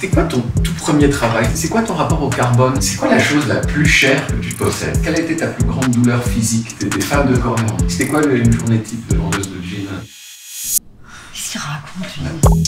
C'était quoi ton tout premier travail? C'est quoi ton rapport au carbone? C'est quoi la chose la plus chère que tu possèdes? Quelle a été ta plus grande douleur physique? T'étais fan de corps. C'était quoi une journée type de vendeuse de jeans? Qu'est-ce qu'il raconte, lui?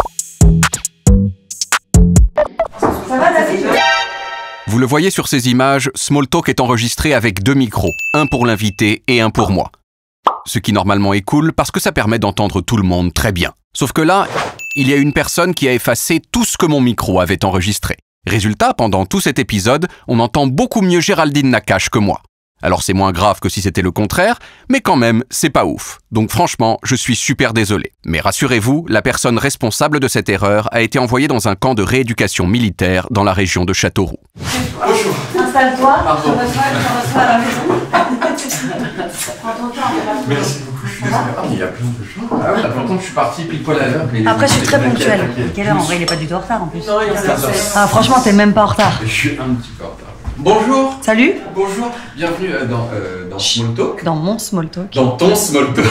Ça va, David? Vous le voyez sur ces images, Smalltalk est enregistré avec 2 micros, un pour l'invité et un pour moi. Ce qui normalement est cool parce que ça permet d'entendre tout le monde très bien. Sauf que là, il y a une personne qui a effacé tout ce que mon micro avait enregistré. Résultat, pendant tout cet épisode, on entend beaucoup mieux Géraldine Nakache que moi. Alors c'est moins grave que si c'était le contraire, mais quand même, c'est pas ouf. Donc franchement, je suis super désolé. Mais rassurez-vous, la personne responsable de cette erreur a été envoyée dans un camp de rééducation militaire dans la région de Châteauroux. Bonjour. Installe-toi, Pardon. je reçois à la maison. Prends ton temps. Merci beaucoup, je suis désolé. Ah, mais il y a plein de gens. Ah oui, pourtant je suis parti pile poil à l'heure. Après, je suis très ponctuelle. Quelle heure? En vrai, il est pas du tout en retard en plus. Non, il est 15 heures. Ah, franchement, t'es même pas en retard. Je suis un petit peu en retard. Bonjour. Salut. Bonjour. Bienvenue dans Smalltalk. Dans mon Smalltalk. Dans ton Smalltalk.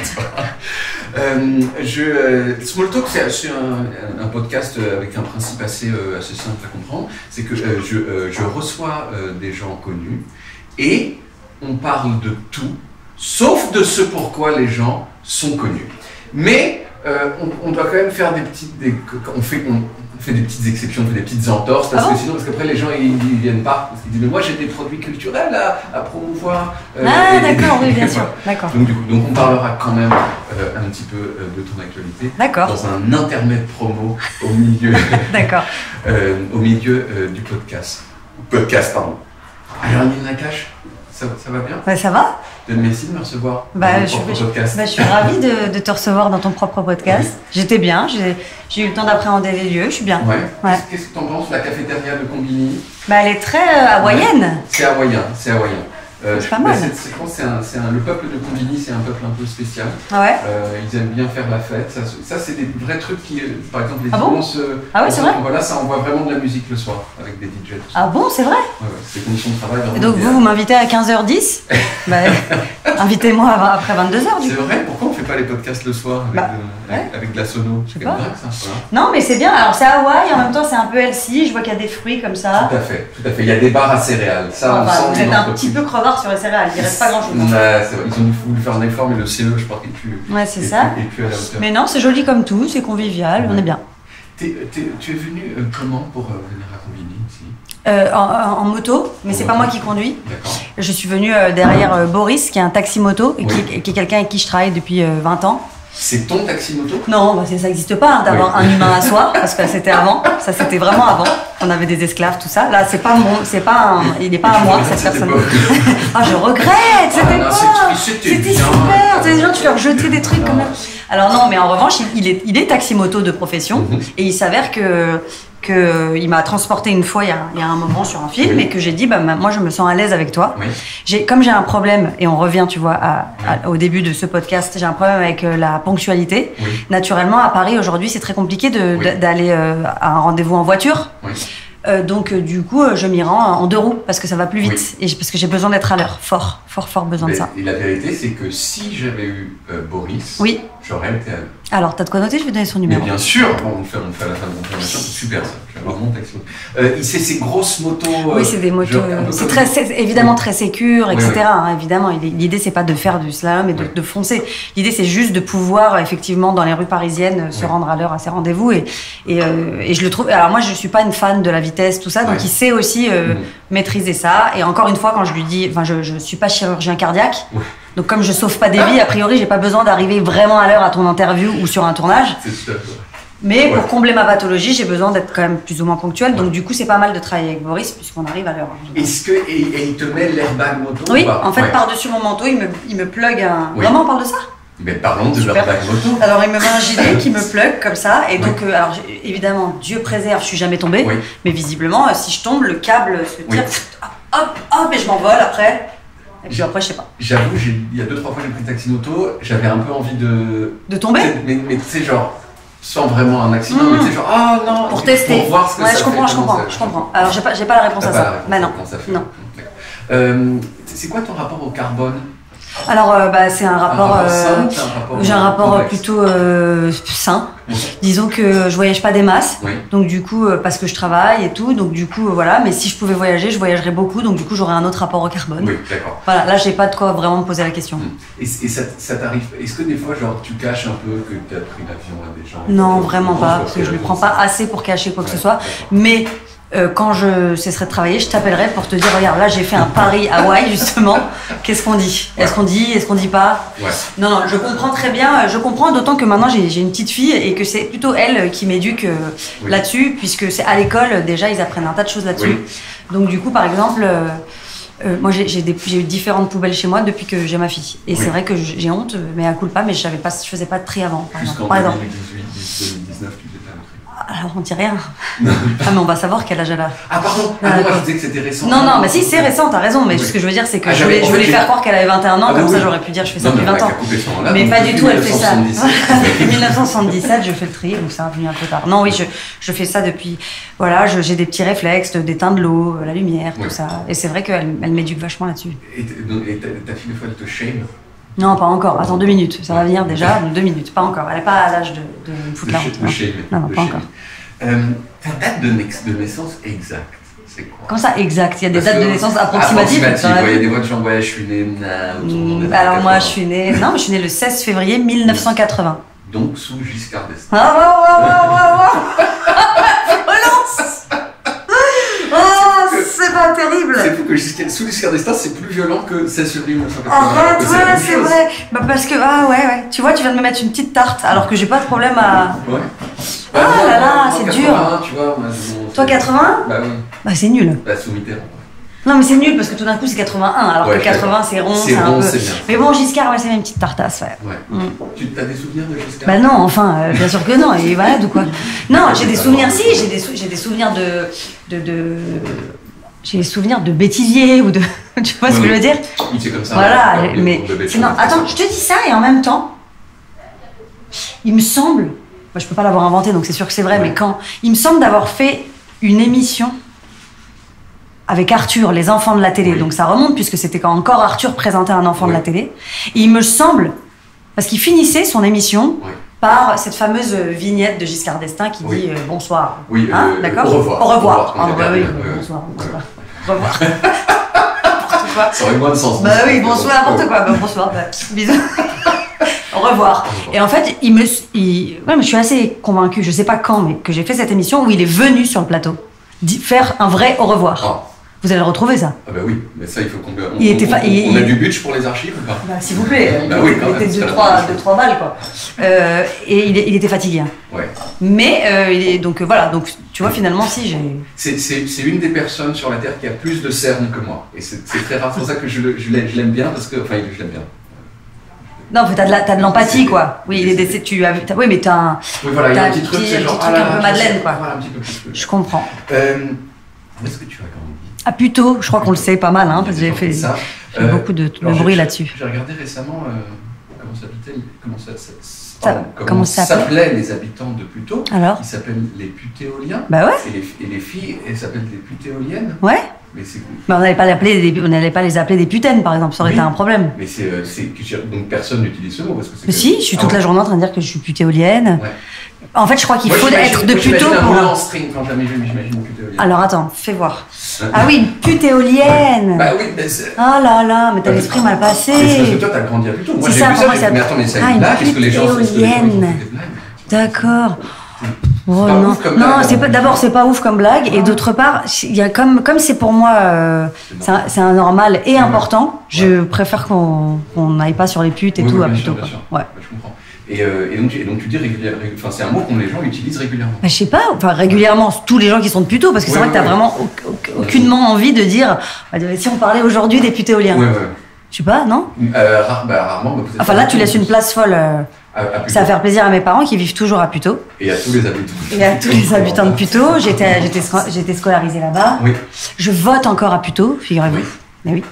Smalltalk, c'est un podcast avec un principe assez simple à comprendre. C'est que je reçois des gens connus et on parle de tout, sauf de ce pourquoi les gens sont connus. Mais on doit quand même faire on fait des petites exceptions, on fait des petites entorses, parce que sinon, parce qu'après les gens ils viennent pas, parce qu'ils disent mais moi j'ai des produits culturels à promouvoir. D'accord, oui, bien sûr, d'accord. Donc on parlera quand même un petit peu de ton actualité. D'accord. Dans un intermède promo au milieu, D'accord. au milieu du podcast. Pardon. Alors Géraldine Nakache, ça va bien? Bah, ça va? Merci de me recevoir dans Bah, mon propre podcast. Je suis ravie de te recevoir dans ton propre podcast. Oui. J'étais bien, j'ai eu le temps d'appréhender les lieux, je suis bien. Ouais. Qu'est-ce que tu en penses, la cafétéria de Combini? Bah, elle est très hawaïenne. C'est hawaïen. C'est pas mal. Je pense que le peuple de Combini, c'est un peuple un peu spécial. Ouais. Ils aiment bien faire la fête. Ça c'est des vrais trucs qui, par exemple, les immenses. Ah oui, c'est vrai. Voilà, ça envoie vraiment de la musique le soir avec des DJ. Tout ça. Ah bon, c'est vrai? Ouais, c'est des conditions de travail vraiment. Et donc vous m'invitez à 15h10? Bah, invitez-moi après 22h du coup. C'est vrai, pourquoi on fait pas les podcasts le soir avec de la sono? Je sais pas. Ça, voilà. Non, mais c'est bien. Alors c'est Hawaï, en même temps c'est un peu healthy. Je vois qu'il y a des fruits comme ça. Tout à fait. Il y a des bars à céréales. Ça, on vous sent êtes un petit peu crevard sur les céréales. Il reste pas grand chose. Ouais, c'est vrai. Ils ont voulu faire un effort, mais le CE, je pense qu'il est plus. Ouais, c'est ça. Et puis à la hauteur. Mais non, c'est joli comme tout, c'est convivial, on est bien. Tu es venu comment pour venir à Combini ici? En moto, mais c'est pas moi qui conduis. D'accord. Je suis venue derrière Boris, qui est un taxi-moto, et qui est quelqu'un avec qui je travaille depuis 20 ans. C'est ton taxi-moto? Non, bah ça n'existe pas d'avoir un humain à soi, parce que c'était avant. Ça, c'était vraiment avant. On avait des esclaves, tout ça. Là, il n'est pas à moi, cette personne. Ah, je regrette, c'était super. Des gens, tu leur jetais des trucs quand même. Alors non, mais en revanche, il est taxi-moto de profession, et il s'avère qu'il m'a transporté une fois il y a un moment sur un film et que j'ai dit moi je me sens à l'aise avec toi. Comme j'ai un problème, et on revient tu vois au début de ce podcast, j'ai un problème avec la ponctualité. Naturellement à Paris aujourd'hui c'est très compliqué d'aller à un rendez-vous en voiture. Donc du coup je m'y rends en 2 roues parce que ça va plus vite et parce que j'ai besoin d'être à l'heure, fort besoin de ça. Et la vérité c'est que si j'avais eu Boris, j'aurais été à l'heure. Alors, t'as de quoi noter? Je vais donner son numéro. Mais bien sûr, on fait à la fin de l'information, c'est super ça. Je vais avoir mon taxi. C'est ces grosses motos. Oui, c'est des motos. C'est évidemment très sécure, etc. Évidemment, l'idée c'est pas de faire du slalom et de foncer. L'idée c'est juste de pouvoir effectivement dans les rues parisiennes se rendre à l'heure à ses rendez-vous et je le trouve. Alors moi, je suis pas une fan de la vitesse, tout ça, donc il sait aussi maîtriser ça. Et encore une fois, quand je lui dis, je suis pas chirurgien cardiaque. Donc comme je sauve pas des vies, a priori, j'ai pas besoin d'arriver vraiment à l'heure à ton interview ou sur un tournage. C'est tout à fait. Mais pour combler ma pathologie, j'ai besoin d'être quand même plus ou moins ponctuelle. Donc du coup, c'est pas mal de travailler avec Boris puisqu'on arrive à l'heure. Et il te met l'airbag moto? Oui, en fait, par-dessus mon manteau, il me plug un... Vraiment, on parle de ça? Mais parlons de l'airbag moto. Alors il me met un gilet qui me plug comme ça. Et donc, alors évidemment, Dieu préserve, je suis jamais tombée. Mais visiblement, si je tombe, le câble se tire, hop, et je m'envole après. Et puis après, je sais pas. J'avoue, il y a 2-3 fois j'ai pris le taxi moto, j'avais un peu envie de tomber. Mais tu sais, genre, sans vraiment un accident, mais tu sais, genre, oh non. Pour tester. Pour voir ce que ça je comprends. Alors, j'ai pas la réponse à ça. Bah non. C'est quoi ton rapport au carbone? Alors, c'est un rapport. J'ai un rapport complexe. plutôt sain. Oui. Disons que je voyage pas des masses. Oui. Donc, du coup, parce que je travaille et tout. Donc, du coup, voilà. Mais si je pouvais voyager, je voyagerais beaucoup. Donc, du coup, j'aurais un autre rapport au carbone. Oui, d'accord. Voilà, là, j'ai pas de quoi vraiment me poser la question. Et ça t'arrive, est-ce que des fois, genre, tu caches un peu que tu as pris l'avion à des gens? Non, vraiment pas. Parce que je ne prends pas assez pour cacher quoi que ce soit. Mais quand je cesserai de travailler, je t'appellerai pour te dire, regarde, là, j'ai fait un pari à Hawaï, justement. Qu'est-ce qu'on dit? Est-ce qu'on dit? Est-ce qu'on dit pas? Ouais. Non, je comprends très bien. Je comprends d'autant que maintenant, j'ai une petite fille et que c'est plutôt elle qui m'éduque là-dessus, puisque c'est à l'école, déjà, ils apprennent un tas de choses là-dessus. Oui. Donc, du coup, par exemple... moi, j'ai eu différentes poubelles chez moi depuis que j'ai ma fille. Et c'est vrai que j'ai honte, mais à culpa, mais je faisais pas de tri avant. Jusqu'en Par exemple. 2018, 2019, tu faisais pas le tri. Alors, on dit rien. Ah, mais on va savoir quel âge elle a. Ah, pardon. Ah, non, je disais que c'était récent. Non, mais si, c'est récent, t'as raison. Mais ce que je veux dire, c'est que je voulais faire croire qu'elle avait 21 ans, comme ça j'aurais pu dire je fais ça depuis 20 ans. Mais pas du tout, elle fait ça. Depuis 1977, je fais le tri, donc ça a venu un peu tard. Non, oui, je fais ça depuis. Voilà, j'ai des petits réflexes d'éteindre l'eau, la lumière, tout ça. Et c'est vrai qu'elle m'éduque vachement là-dessus. Et ta fille, des fois, elle te shame? Non, pas encore. Attends 2 minutes. Ça va venir déjà. 2 minutes. Pas encore. Elle n'est pas à l'âge de me foutre la honte. Non, pas encore. Ta date de naissance exacte, c'est quoi? Comment ça, exact? Il y a des dates de naissance approximatives. Il y a des fois, tu vois, ouais, je suis née alors moi, je suis née le 16 février 1980. Donc sous Giscard d'Estaing. Relance. Oh, c'est pas terrible. C'est fou que sous Giscard d'Estaing, c'est plus violent que 16 février 1980. Arrête, ouais, c'est vrai. Parce que, ouais. Tu vois, tu viens de me mettre une petite tarte, alors que j'ai pas de problème à... Ouais. Ah là là, c'est 80, dur. Tu vois, toi, 80? Bah oui. Bah c'est nul. Bah sous Mitterrand. Non, mais c'est nul parce que tout d'un coup c'est 81, alors que 80 c'est rond, c'est un peu. C'est bien. Mais bon, Giscard, ouais, c'est une petite tartasse, ouais. Tu as des souvenirs de Giscard? Bah non, enfin, bien sûr que non, il est malade ou quoi? Non, j'ai des souvenirs, si, j'ai des souvenirs j'ai des souvenirs de bêtisier ou de. Tu vois ce que je veux dire? Oui, c'est comme ça. Voilà, mais. Sinon, attends, je te dis ça et en même temps, il me semble. Moi, je peux pas l'avoir inventé, donc c'est sûr que c'est vrai, mais quand. Il me semble d'avoir fait une émission avec Arthur, les enfants de la télé. Donc ça remonte, puisque c'était quand encore Arthur présentait un enfant de la télé. Et il me semble, parce qu'il finissait son émission par cette fameuse vignette de Giscard d'Estaing qui dit bonsoir. Oui, d'accord. Au revoir. Au revoir. Bonsoir. Au revoir. N'importe quoi. Ça aurait moins de sens. Bah oui, bonsoir, n'importe quoi. Bah, bonsoir. Bisous. Au revoir. Et en fait, mais je suis assez convaincue, je sais pas quand, mais que j'ai fait cette émission où il est venu sur le plateau faire un vrai au revoir. Vous allez le retrouver, ça? Ah bah oui, mais ça, il faut qu'on on a du budget pour les archives ou pas? Bah, s'il vous plaît, bah oui, il était 2-3 balles, quoi. Et il était fatigué. Hein. Ouais. Mais, donc voilà, donc tu vois, finalement, si j'ai... C'est une des personnes sur la Terre qui a plus de cernes que moi. Et c'est très rare, c'est pour ça que je l'aime bien, parce que... Enfin, je l'aime bien. Non, t'as de l'empathie, quoi. Oui, il est décédé, oui, mais t'as un... Oui, voilà, il y a un petit truc, c'est genre... un peu Madeleine, quoi. Voilà, un petit peu plus. Je comprends. Où est-ce que tu as grandi? À Puteaux, je crois qu'on le sait pas mal, hein, parce que j'ai fait beaucoup de bruit là-dessus. J'ai regardé récemment comment s'appelaient les habitants de Puteaux. Alors? Ils s'appellent les putéoliens. Bah ouais. Et les filles, elles s'appellent des putéoliennes. Ouais. Mais c'est... on n'allait pas les appeler des putaines, par exemple, ça aurait été un problème. Mais donc personne n'utilise ce mot parce que c'est. Mais si, je suis toute la journée en train de dire que je suis putéolienne. Ouais. En fait, je crois qu'il faut être de Puteaux pour. Un string quand j'imagine putéolienne. Alors attends, fais voir. Ah oui, une putéolienne. Bah oui, mais c'est. Ah là là, mais t'as l'esprit mal passé. C'est parce que toi t'as grandi à Puteaux. Moi j'ai vu ça, mais attends, mais c'est une blague. Est-ce que les gens font des blagues? D'accord. Oh non, c'est pas. D'abord, c'est pas ouf comme blague, et d'autre part, il y a comme c'est pour moi, c'est un normal et important. Je préfère qu'on n'aille pas sur les putes et tout à Puteaux. Ouais. Je comprends. Et donc tu dis régulièrement, enfin c'est un mot que les gens utilisent régulièrement. Bah, je sais pas, enfin régulièrement, tous les gens qui sont de Puteaux, parce que c'est vrai que t'as vraiment aucunement envie de dire, si on parlait aujourd'hui des putéoliens. Ouais. Je sais pas, non? Rarement. Enfin là, tu laisses une place folle. Ça va faire plaisir à mes parents qui vivent toujours à Puteaux. Et à tous les habitants. Et à tous les habitants de Puteaux. J'étais scolarisée là-bas. Oui. Je vote encore à Puteaux, figurez-vous. Mais oui.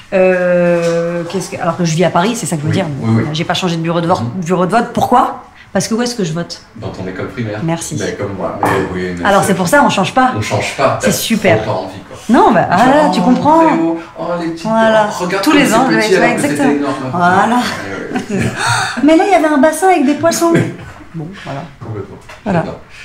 Alors que je vis à Paris, c'est ça que je veux dire. Oui. J'ai pas changé de bureau de vote. Pourquoi? Parce que où est-ce que je vote? Dans ton école primaire. Merci. Ben, comme moi. Mais alors c'est pour ça, on change pas. On change pas. C'est super. Pas envie, quoi. Non, bah, voilà, tu comprends. Les petites, voilà. Regarde tous les ans, exactement. Voilà. Mais là, il y avait un bassin avec des poissons. Bon, voilà. Complètement. Voilà.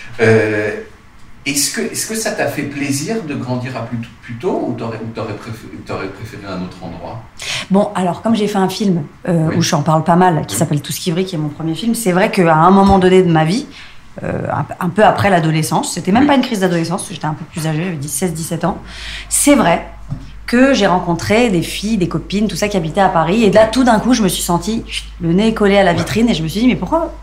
Est-ce que ça t'a fait plaisir de grandir à plus tôt ou t'aurais préféré un autre endroit? Bon, alors comme j'ai fait un film où j'en parle pas mal, qui s'appelle Tout ce qui brille, qui est mon premier film, c'est vrai qu'à un moment donné de ma vie, un peu après l'adolescence, c'était même pas une crise d'adolescence, j'étais un peu plus âgée, j'avais 16-17 ans, c'est vrai que j'ai rencontré des filles, des copines, tout ça qui habitaient à Paris, et là tout d'un coup je me suis sentie le nez collé à la vitrine et je me suis dit mais pourquoi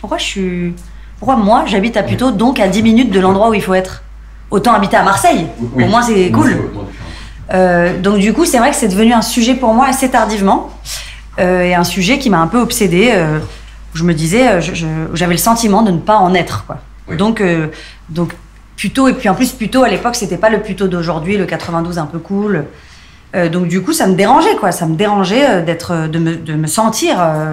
moi j'habite à Puteaux, donc à 10 minutes de l'endroit où il faut être? Autant habiter à Marseille, au moins c'est cool. Donc du coup, c'est vrai que c'est devenu un sujet pour moi assez tardivement, et un sujet qui m'a un peu obsédée. Je me disais, j'avais le sentiment de ne pas en être, quoi. Oui. Donc Puteaux, et puis en plus Puteaux à l'époque, c'était pas le Puteaux d'aujourd'hui, le 92 un peu cool. Donc du coup, ça me dérangeait, quoi. Ça me dérangeait de me sentir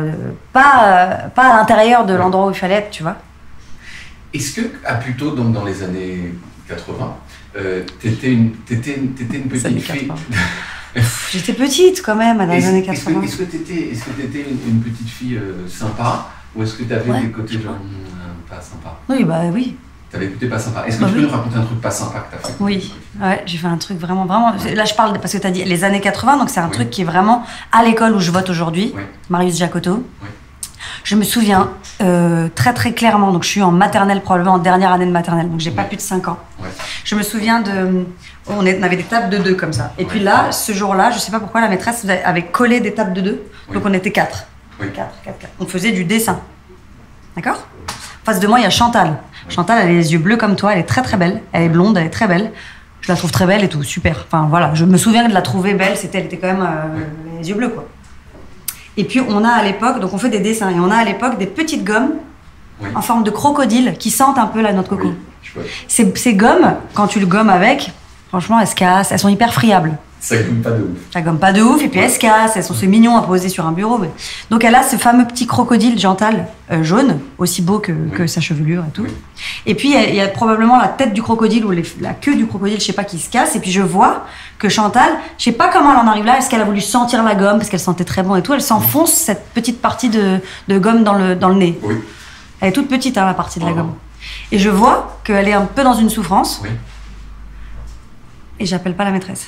pas à l'intérieur de l'endroit où il fallait être, tu vois. Est-ce que à Puteaux, donc dans les années 80, t'étais une petite fille. J'étais petite quand même dans les années 80. Est-ce que t'étais une petite fille sympa, ou est-ce que t'avais des côtés genre pas sympa? Oui, bah oui. T'avais des côtés pas sympas. Est-ce que tu peux nous raconter un truc pas sympa que t'as fait? Oui, ouais, j'ai fait un truc vraiment. Là, je parle parce que t'as dit les années 80, donc c'est un truc qui est vraiment à l'école où je vote aujourd'hui, Marius Jacotot. Oui. Je me souviens très très clairement, donc je suis en maternelle, probablement en dernière année de maternelle, donc j'ai pas plus de 5 ans. Ouais. Je me souviens on avait des tables de 2 comme ça. Et puis là, ce jour-là, je sais pas pourquoi la maîtresse avait collé des tables de 2, donc on était 4. Oui. 4. On faisait du dessin. D'accord? En face de moi, il y a Chantal. Oui. Chantal, elle a les yeux bleus comme toi, elle est très très belle. Elle est blonde, elle est très belle. Je la trouve très belle et tout, super. Enfin voilà, je me souviens de la trouver belle, elle était quand même les yeux bleus, quoi. Et puis on a à l'époque, donc on fait des dessins, et on a à l'époque des petites gommes en forme de crocodile qui sentent un peu la noix de coco. Oui, ces gommes, quand tu le gommes avec, franchement elles se cassent, elles sont hyper friables. Ça gomme pas de ouf. Ça gomme pas de ouf, et puis elles se cassent, elles sont c'est mignon à poser sur un bureau. Mais... Donc elle a ce fameux petit crocodile Jantal jaune, aussi beau que sa chevelure et tout. Oui. Et puis il y a probablement la tête du crocodile ou la queue du crocodile, je sais pas, qui se casse. Et puis je vois que Chantal, je sais pas comment elle en arrive là, est-ce qu'elle a voulu sentir la gomme, parce qu'elle sentait très bon et tout, elle s'enfonce cette petite partie de gomme dans le nez. Oui. Elle est toute petite, hein, la partie de la gomme. Et je vois qu'elle est un peu dans une souffrance. Oui. Et j'appelle pas la maîtresse.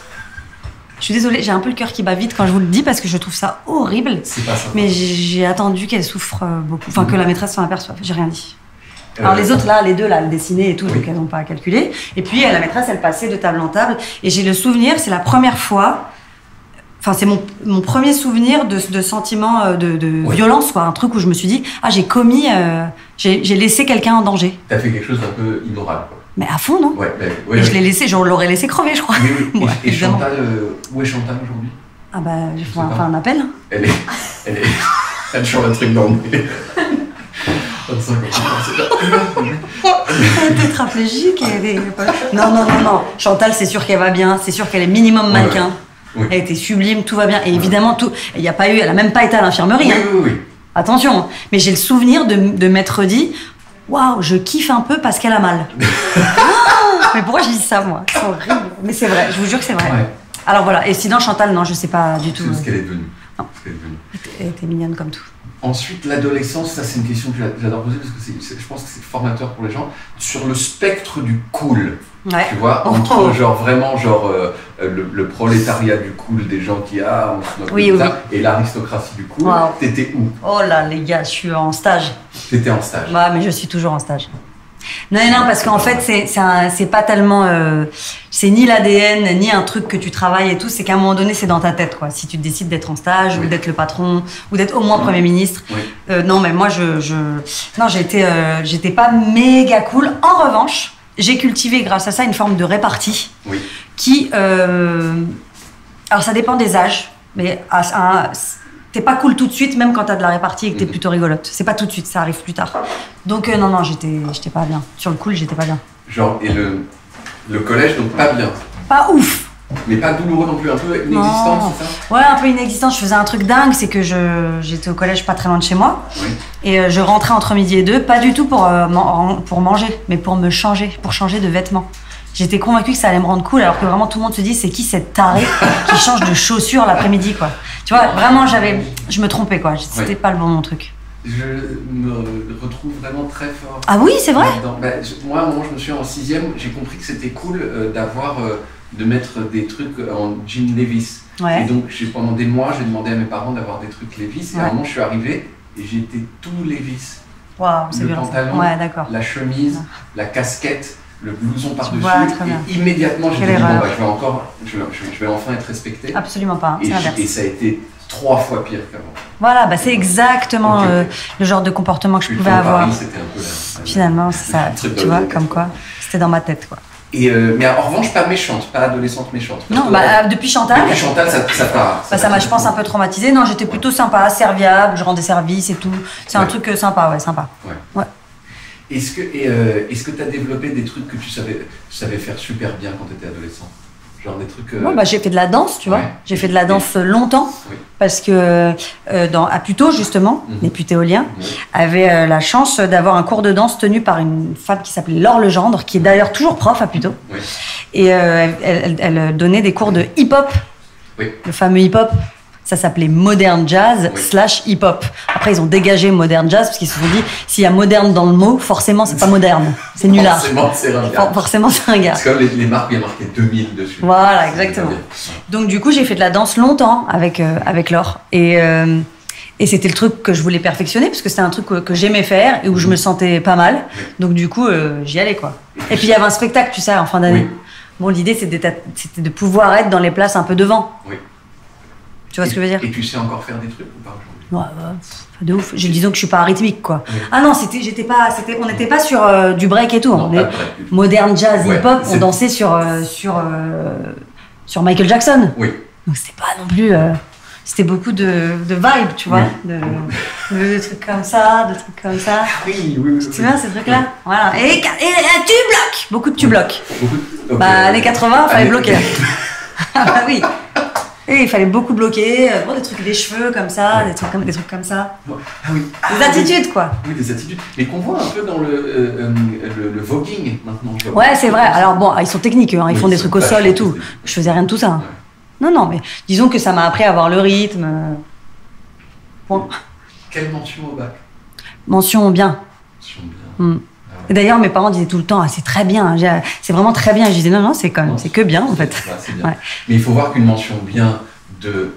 Je suis désolée, j'ai un peu le cœur qui bat vite quand je vous le dis parce que je trouve ça horrible. C'est pas ça. Mais j'ai attendu qu'elle souffre beaucoup, enfin que la maîtresse s'en aperçoive. J'ai rien dit. Alors les autres là, les deux là, elles dessinaient et tout, donc elles n'ont pas calculé. Et puis la maîtresse, elle passait de table en table. Et j'ai le souvenir, c'est la première fois. Enfin, c'est mon premier souvenir de sentiment de violence, quoi. Un truc où je me suis dit, j'ai commis, j'ai laissé quelqu'un en danger. T'as fait quelque chose d'un peu immoral, quoi. Mais à fond, non? Ouais, je l'ai laissé, je l'aurais laissé crever, je crois. Oui. Et Chantal, où est Chantal aujourd'hui? Ah bah, je vais faire un appel. Elle change le truc dans le nez. 25 ans. Elle est tétraplégique. Non. Chantal, c'est sûr qu'elle va bien. C'est sûr qu'elle est minimum mannequin. Oui. Elle était sublime, tout va bien. Et évidemment, elle a même pas été à l'infirmerie. Oui. Attention. Mais j'ai le souvenir de m'être dit, waouh, je kiffe un peu parce qu'elle a mal. Mais pourquoi je dis ça, moi? C'est horrible. Mais c'est vrai, je vous jure que c'est vrai. Ouais. Alors voilà. Et sinon, Chantal, non, je sais pas du tout. C'est ce qu'elle est devenue. Non. Elle était mignonne comme tout. Ensuite, l'adolescence, ça c'est une question que j'adore poser parce que je pense que c'est formateur pour les gens. Sur le spectre du cool, tu vois, entre le prolétariat du cool, des gens qui et l'aristocratie du cool, t'étais où? Oh là les gars, je suis en stage. T'étais en stage? Ouais, mais je suis toujours en stage. Non, parce qu'en fait, c'est pas tellement... c'est ni l'ADN, ni un truc que tu travailles et tout, c'est qu'à un moment donné, c'est dans ta tête, quoi. Si tu décides d'être en stage, ou d'être le patron, ou d'être au moins Premier ministre. Oui. Non, mais moi, non, j'étais pas méga cool. En revanche, j'ai cultivé, grâce à ça, une forme de répartie qui... alors, ça dépend des âges, mais t'es pas cool tout de suite, même quand t'as de la répartie et que t'es plutôt rigolote. C'est pas tout de suite, ça arrive plus tard. Donc non, j'étais pas bien. Sur le cool, j'étais pas bien. Genre, et le collège, donc pas bien? Pas ouf. Mais pas douloureux non plus, un peu inexistant, c'est ça? Ouais, un peu inexistant. Je faisais un truc dingue, c'est que j'étais au collège pas très loin de chez moi. Oui. Et je rentrais entre midi et 2, pas du tout pour manger, mais pour me changer, pour changer de vêtements. J'étais convaincue que ça allait me rendre cool, alors que vraiment tout le monde se dit c'est qui cette tarée qui change de chaussures l'après-midi, quoi. Tu vois, vraiment je me trompais, quoi. C'était pas le bon truc. Je me retrouve vraiment très fort. Ah oui, c'est vrai? Moi, à un moment, je me suis en 6e, j'ai compris que c'était cool de mettre des trucs en jean Levi's. Ouais. Et donc, pendant des mois, j'ai demandé à mes parents d'avoir des trucs Levi's. Et à un moment, je suis arrivé et j'étais tout Levi's. Waouh, c'est le bien. Pantalon, la chemise, la casquette, le blouson par-dessus. Et immédiatement, j'ai dit, je vais enfin être respecté. Absolument pas, c'est l'inverse. Et ça a été 3 fois pire qu'avant. Voilà, c'est exactement le genre de comportement que je pouvais avoir. Paris, c'était un peu là. Finalement, c'est ça. Tu vois, comme quoi, c'était dans ma tête, quoi. Mais en revanche, pas méchante, pas adolescente méchante. Non, depuis Chantal. Depuis Chantal, ça part. Ça m'a, je pense, un peu traumatisée. Non, j'étais plutôt sympa, serviable, je rendais service et tout. C'est un truc sympa, sympa. Ouais. Est-ce que tu as développé des trucs que tu savais faire super bien quand tu étais adolescent? Genre des trucs. J'ai fait de la danse, tu vois. J'ai fait de la danse longtemps. Oui. Parce que à Puteaux, justement, les Putéoliens avaient la chance d'avoir un cours de danse tenu par une femme qui s'appelait Laure Legendre, qui est d'ailleurs toujours prof à Puteaux. Oui. Et elle donnait des cours de hip-hop. Oui. Le fameux hip-hop. Ça s'appelait Modern Jazz / hip-hop. Après, ils ont dégagé Modern Jazz parce qu'ils se sont dit, s'il y a moderne dans le mot, forcément, c'est pas moderne. C'est nulard. Forcément, c'est ringard. Forcément, c'est ringard. C'est comme les marques, il y a marqué 2000 dessus. Voilà, exactement. Donc, du coup, j'ai fait de la danse longtemps avec Laure. Et c'était le truc que je voulais perfectionner parce que c'était un truc que j'aimais faire et où je me sentais pas mal. Donc, du coup, j'y allais, quoi. Et puis, il y avait un spectacle, tu sais, en fin d'année. Oui. Bon, l'idée, c'était de pouvoir être dans les places un peu devant. Oui. Tu vois ce que je veux dire? Et tu sais encore faire des trucs ou pas aujourd'hui? Ouais, de ouf. Disons que je suis pas rythmique, quoi. Oui. Ah non, on n'était pas sur du break et tout. Non, moderne jazz, hip-hop, on dansait sur Michael Jackson. Oui. Donc c'était pas non plus. C'était beaucoup de vibes, tu vois, de trucs comme ça, Oui. Tu vois ces trucs-là? Voilà. Et tu bloques, beaucoup de tu bloques. Années 80, il fallait bloquer. Ah bah oui. Et il fallait beaucoup bloquer, des cheveux comme ça, des trucs comme ça. Ah oui. Des attitudes, quoi. Oui, des attitudes. Mais qu'on voit un peu dans le voguing maintenant. Ouais, c'est vrai. Alors bon, ils sont techniques, hein. Ils font des trucs au sol et tout. Je faisais rien de tout ça. Ouais. Non, mais disons que ça m'a appris à avoir le rythme. Point. Quelle mention au bac? Mention bien. Et d'ailleurs, mes parents disaient tout le temps, c'est très bien, c'est vraiment très bien. Je disais non, c'est que bien en fait. C'est bien. Ouais. Mais il faut voir qu'une mention bien de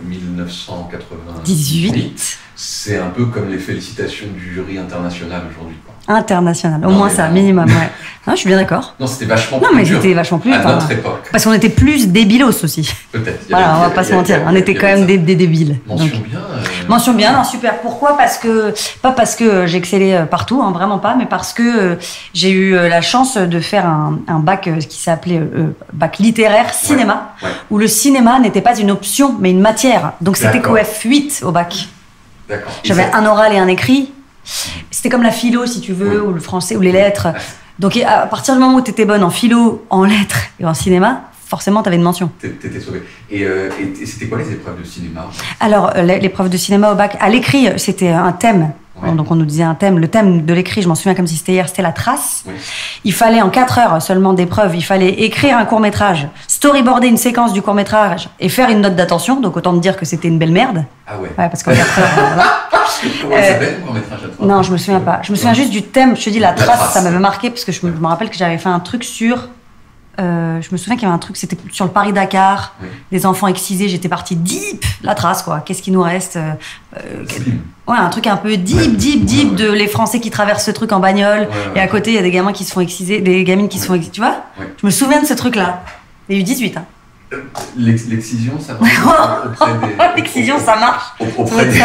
1998, c'est un peu comme les félicitations du jury international aujourd'hui. International, au moins ça, minimum, ouais. Non, je suis bien d'accord. Non, c'était vachement plus. Non, mais c'était vachement plus. À notre époque. Parce qu'on était plus débilos aussi. Peut-être. Voilà, on va pas se mentir. On était quand même des débiles. Mention bien. Mention bien, non, super. Pourquoi? Pas parce que j'excellais partout, hein, vraiment pas, mais parce que j'ai eu la chance de faire un bac qui s'appelait bac littéraire cinéma, où le cinéma n'était pas une option, mais une matière. Donc c'était QF 8 au bac. D'accord. J'avais un oral et un écrit. C'était comme la philo, si tu veux, ou le français, ou les lettres. Donc, à partir du moment où tu étais bonne en philo, en lettres et en cinéma, forcément, tu avais une mention. T'étais sauvée. Et c'était quoi les épreuves de cinéma? Alors, l'épreuve de cinéma au bac, à l'écrit, c'était un thème. Ouais. Donc, on nous disait un thème. Le thème de l'écrit, je m'en souviens comme si c'était hier, c'était la trace. Oui. Il fallait, en 4 heures seulement d'épreuve, il fallait écrire un court-métrage, storyboarder une séquence du court-métrage et faire une note d'attention. Donc, autant te dire que c'était une belle merde. Ah ouais? Ouais, parce qu'en 4 heures, voilà. Comment ça s'appelle le court-métrage à toi? Non, je me souviens pas. Je me souviens juste du thème. Je te dis, la trace, ça m'avait marqué parce que je me rappelle que j'avais fait un truc sur. Je me souviens qu'il y avait un truc, c'était sur le Paris-Dakar, des enfants excisés. J'étais partie deep, la trace, quoi. Qu'est-ce qui nous reste? Ouais, un truc un peu deep de les Français qui traversent ce truc en bagnole. Et à côté, il y a des gamins qui se font exciser, des gamines qui se font exciser. Tu vois? Je me souviens de ce truc-là. Il y a eu 18, hein. L'excision, ça marche auprès des... L'excision, ça marche. Auprès des...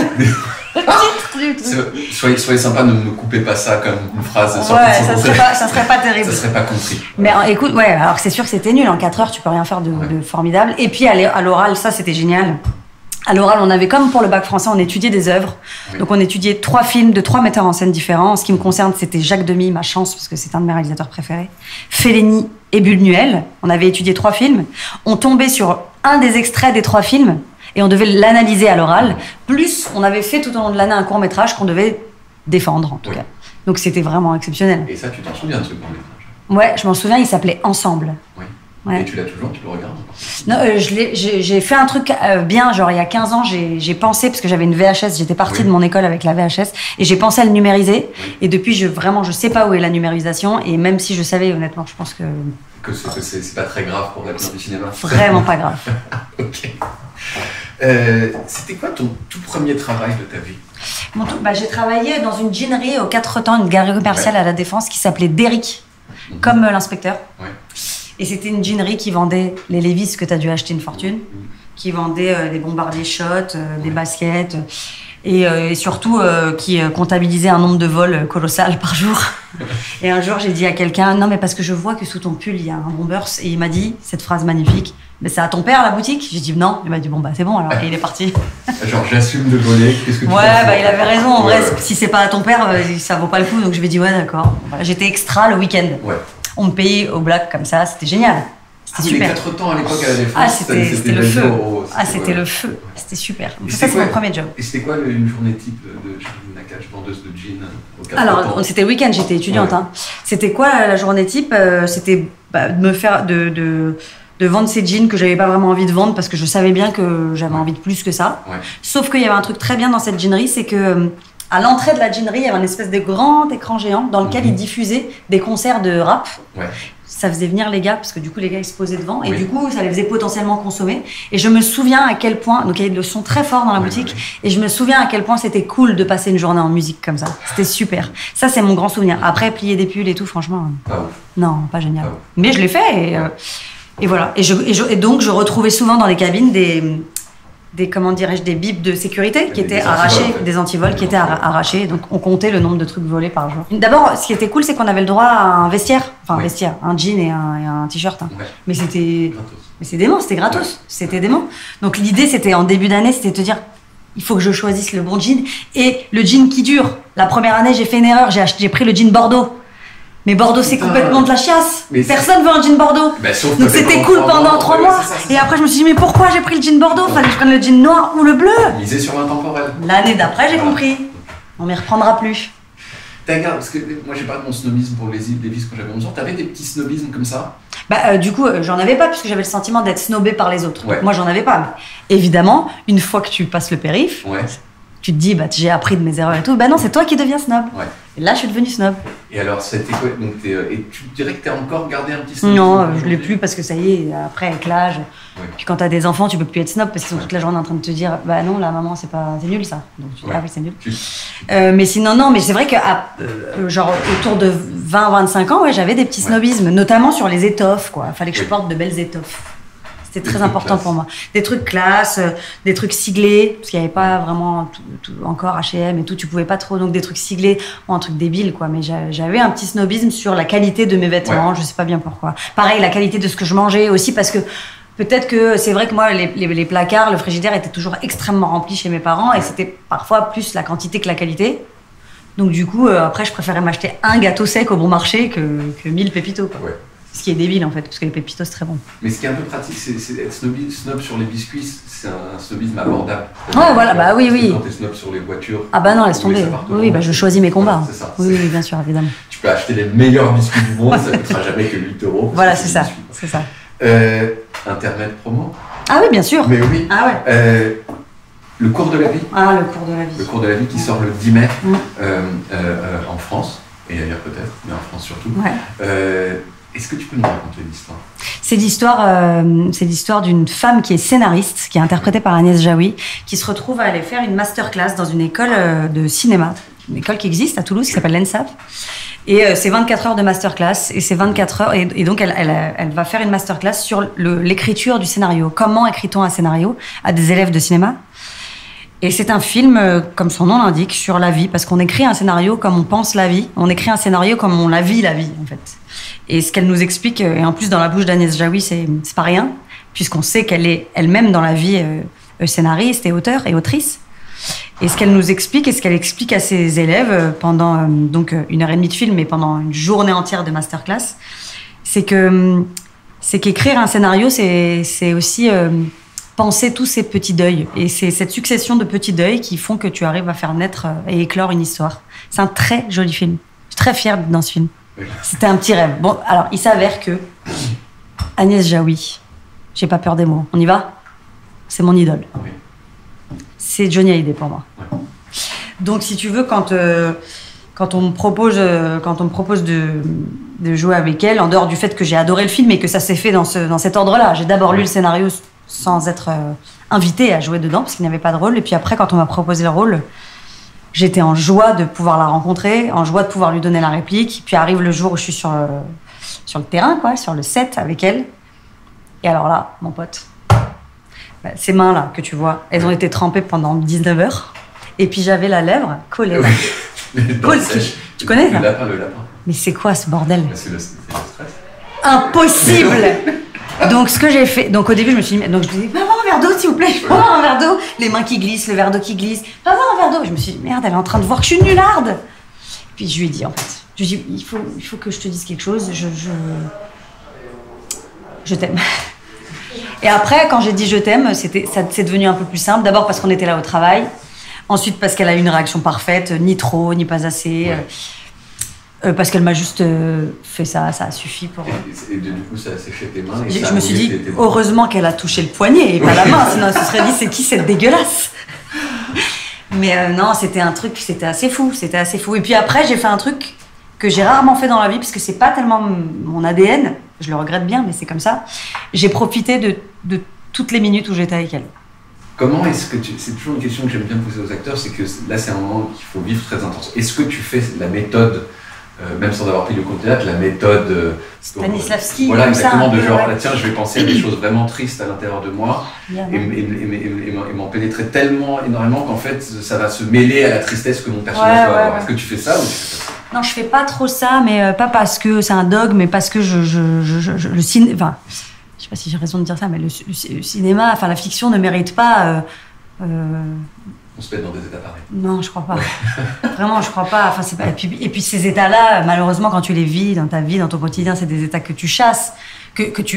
Soyez sympa, ne me coupez pas ça comme une phrase. Ouais, ça serait pas terrible. Ça serait pas compris. Mais écoute, ouais, alors c'est sûr que c'était nul. En 4 heures, tu peux rien faire de formidable. Et puis à l'oral, ça c'était génial. À l'oral, on avait, comme pour le bac français, on étudiait des œuvres. Oui. Donc on étudiait 3 films de 3 metteurs en scène différents. En ce qui me concerne, c'était Jacques Demy, ma chance, parce que c'est un de mes réalisateurs préférés. Fellini et Buñuel. On avait étudié 3 films. On tombait sur un des extraits des 3 films et on devait l'analyser à l'oral. Plus, on avait fait tout au long de l'année un court-métrage qu'on devait défendre, en tout cas. Donc c'était vraiment exceptionnel. Et ça, tu t'en souviens de ce court-métrage? Ouais, je m'en souviens, il s'appelait Ensemble. Oui. Ouais. Et tu l'as toujours, tu le regardes? Non, j'ai fait un truc bien, genre il y a 15 ans, j'ai pensé, parce que j'avais une VHS, j'étais partie de mon école avec la VHS, et j'ai pensé à le numériser, et depuis, je sais pas où est la numérisation, et même si je savais, honnêtement, je pense que c'est pas très grave pour l'avenir du cinéma. Vraiment pas grave. Ok. C'était quoi ton tout premier travail de ta vie? J'ai travaillé dans une jeanerie aux 4 temps, une galerie commerciale à La Défense, qui s'appelait Derrick, comme l'inspecteur. Ouais. Et c'était une jeanerie qui vendait les Levi's que tu as dû acheter une fortune, qui vendait des bombardiers shot, des baskets, et surtout qui comptabilisait un nombre de vols colossal par jour. Et un jour, j'ai dit à quelqu'un, non mais parce que je vois que sous ton pull, il y a un bombers, et il m'a dit cette phrase magnifique, mais c'est à ton père la boutique? J'ai dit non, il m'a dit bon bah c'est bon alors, et il est parti. Genre j'assume de voler, qu'est-ce que tu il avait raison, en vrai, si c'est pas à ton père, ça vaut pas le coup, donc je lui ai dit ouais d'accord. Voilà, j'étais extra le week-end. Ouais. On me payait au black comme ça, c'était génial. C'était super. Les 4 temps à l'époque à La Défense, c'était le feu. C'était le feu. C'était super. Ça, c'est mon premier job. Et c'était quoi une journée type de Charline Nakache, vendeuse de jeans au 4 Alors, c'était le week-end, j'étais étudiante. Ouais. Hein. C'était quoi la journée type? C'était de me faire de vendre ces jeans que j'avais pas vraiment envie de vendre parce que je savais bien que j'avais envie de plus que ça. Ouais. Sauf qu'il y avait un truc très bien dans cette jeanerie, c'est que à l'entrée de la jeanerie, il y avait un espèce de grand écran géant dans lequel ils diffusaient des concerts de rap. Ouais. Ça faisait venir les gars, parce que du coup, les gars, ils se posaient devant. Et du coup, ça les faisait potentiellement consommer. Et je me souviens à quel point... Donc, il y avait le son très fort dans la boutique. Et je me souviens à quel point c'était cool de passer une journée en musique comme ça. C'était super. Ça, c'est mon grand souvenir. Après, plier des pulls et tout, franchement... Non, pas génial. Mais je l'ai fait et voilà. Et donc, je retrouvais souvent dans les cabines des comment dirais-je, des bips de sécurité qui étaient arrachés, des antivols qui étaient arrachés. Donc, on comptait le nombre de trucs volés par jour. D'abord, ce qui était cool, c'est qu'on avait le droit à un vestiaire. Enfin, un vestiaire, un jean et un t-shirt. Hein. Ouais. Mais c'est dément, c'était gratos. Ouais. C'était dément. Donc, l'idée, c'était en début d'année, c'était de te dire, il faut que je choisisse le bon jean. Et le jean qui dure. La première année, j'ai fait une erreur. J'ai pris le jean Bordeaux. Mais Bordeaux, c'est complètement de la chiasse. Personne veut un jean Bordeaux. Donc c'était cool pendant 3 mois. Et après, je me suis dit, mais pourquoi j'ai pris le jean Bordeaux? Fallait que je prenne le jean noir ou le bleu. Miser sur l'intemporel. L'année d'après, j'ai compris. On m'y reprendra plus. Regarde, parce que moi, j'ai pas de mon snobisme pour les Levi's quand j'avais 11 ans. T'avais des petits snobismes comme ça? Du coup, j'en avais pas, puisque j'avais le sentiment d'être snobé par les autres. Ouais. Moi, j'en avais pas. Mais évidemment, une fois que tu passes le périph', tu te dis, j'ai appris de mes erreurs et tout. Non, c'est toi qui deviens snob. Ouais. Et là, je suis devenue snob. Et alors, c'était quoi? Donc, et tu dirais que tu as encore gardé un petit snob? Non, je ne l'ai plus parce que ça y est, après, avec l'âge. Ouais. Puis quand tu as des enfants, tu peux plus être snob parce qu'ils sont toute la journée en train de te dire, non, la maman, c'est nul ça. Donc, tu dis, oui, c'est nul. Mais sinon, non, mais c'est vrai que, genre, autour de 20-25 ans, j'avais des petits snobismes, notamment sur les étoffes, quoi. Il fallait que je porte de belles étoffes. C'était très important pour moi. Des trucs classe, des trucs siglés, parce qu'il n'y avait pas vraiment encore H&M et tout, tu pouvais pas trop, donc des trucs siglés, un truc débile, quoi. Mais j'avais un petit snobisme sur la qualité de mes vêtements, je sais pas bien pourquoi. Pareil, la qualité de ce que je mangeais aussi, parce que peut-être que c'est vrai que moi, les placards, le frigidaire était toujours extrêmement rempli chez mes parents, et c'était parfois plus la quantité que la qualité. Donc du coup, après, je préférais m'acheter un gâteau sec au bon marché que 1000 pépitos, quoi. Ouais. Ce qui est débile en fait, parce que les pépitos c'est très bon. Mais ce qui est un peu pratique, c'est être snob sur les biscuits, c'est un snobisme abordable. Ouais, voilà, oui. Quand t'es snob sur les voitures. Ah bah non, laisse tomber. Oui, je choisis mes combats. C'est ça. Oui, bien sûr, évidemment. Tu peux acheter les meilleurs biscuits du monde, ça ne coûtera jamais que 8 €. Voilà, c'est ça. Internet promo. Ah oui, bien sûr. Mais oui. Ah ouais. Le cours de la vie. Ah, le cours de la vie. Le cours de la vie qui sort le 10 mai en France, et ailleurs peut-être, mais en France surtout. Ouais. Est-ce que tu peux nous raconter l'histoire? C'est l'histoire d'une femme qui est scénariste, qui est interprétée par Agnès Jaoui, qui se retrouve à aller faire une masterclass dans une école de cinéma, une école qui existe à Toulouse, qui s'appelle l'ENSAP. Et c'est 24 heures de masterclass, et c'est 24 heures, et donc elle va faire une masterclass sur l'écriture du scénario. Comment écrit-on un scénario à des élèves de cinéma? Et c'est un film, comme son nom l'indique, sur la vie, parce qu'on écrit un scénario comme on pense la vie, on écrit un scénario comme on la vit, en fait. Et ce qu'elle nous explique, et en plus dans la bouche d'Agnès Jaoui, c'est pas rien, puisqu'on sait qu'elle est elle-même dans la vie scénariste et auteure et autrice. Et ce qu'elle nous explique, et ce qu'elle explique à ses élèves pendant donc 1h30 de film, mais pendant une journée entière de masterclass, c'est qu'écrire un scénario, c'est aussi penser tous ces petits deuils. Et c'est cette succession de petits deuils qui font que tu arrives à faire naître et éclore une histoire. C'est un très joli film. Je suis très fière d'être dans ce film. Oui. C'était un petit rêve. Bon, alors, il s'avère que Agnès Jaoui, j'ai pas peur des mots. On y va ? C'est mon idole. Oui. C'est Johnny Hallyday pour moi. Ouais. Donc, si tu veux, quand on me propose de jouer avec elle, en dehors du fait que j'ai adoré le film et que ça s'est fait dans cet ordre-là, j'ai d'abord lu le scénario sans être invitée à jouer dedans, parce qu'il n'y avait pas de rôle. Et puis après, quand on m'a proposé le rôle, j'étais en joie de pouvoir la rencontrer, en joie de pouvoir lui donner la réplique. Puis arrive le jour où je suis sur le terrain, quoi, sur le set avec elle. Et alors là, mon pote, ces mains-là que tu vois, elles ont été trempées pendant 19 heures. Et puis j'avais la lèvre collée là. Tu connais ça ? Le lapin. Mais c'est quoi ce bordel ? C'est le stress. Impossible. Donc ce que j'ai fait, donc au début je me suis dit, donc je lui dis, va voir un verre d'eau s'il vous plaît, je peux avoir un verre d'eau. Les mains qui glissent, le verre d'eau qui glisse, va voir un verre d'eau. Je me suis dit, merde, elle est en train de voir que je suis nullarde. Puis je lui ai dit en fait, je lui ai dit, il faut que je te dise quelque chose, je t'aime. Et après, quand j'ai dit je t'aime, c'est devenu un peu plus simple. D'abord parce qu'on était là au travail. Ensuite parce qu'elle a eu une réaction parfaite, ni trop, ni pas assez. Ouais. Parce qu'elle m'a juste fait ça a suffi pour... Et du coup, ça a séché tes mains. Je me suis dit, heureusement qu'elle a touché le poignet et pas la main, sinon elle se serait dit, c'est qui cette dégueulasse ? Mais non, c'était assez fou. Et puis après, j'ai fait un truc que j'ai rarement fait dans la vie, parce que c'est pas tellement mon ADN, je le regrette bien, mais c'est comme ça. J'ai profité de toutes les minutes où j'étais avec elle. Comment est-ce que c'est toujours une question que j'aime bien poser aux acteurs, c'est que là c'est un moment qu'il faut vivre très intense. Est-ce que tu fais la méthode, même sans avoir pris le cours de théâtre, la méthode Stanislavski, voilà, exactement, de genre, là, tiens, je vais penser à des choses vraiment tristes à l'intérieur de moi et m'en pénétrer tellement énormément qu'en fait ça va se mêler à la tristesse que mon personnage va avoir. Est-ce que tu fais ça ou tu fais pas ça ? Non, je fais pas trop ça, mais pas parce que c'est un dogme, mais parce que le cinéma... Enfin, je sais pas si j'ai raison de dire ça, mais le cinéma, enfin la fiction ne mérite pas... On se met dans des états pareils. Non, je crois pas. Vraiment, je crois pas. Enfin, c'est pas... Et puis ces états-là, malheureusement, quand tu les vis dans ta vie, dans ton quotidien, c'est des états que tu chasses, que tu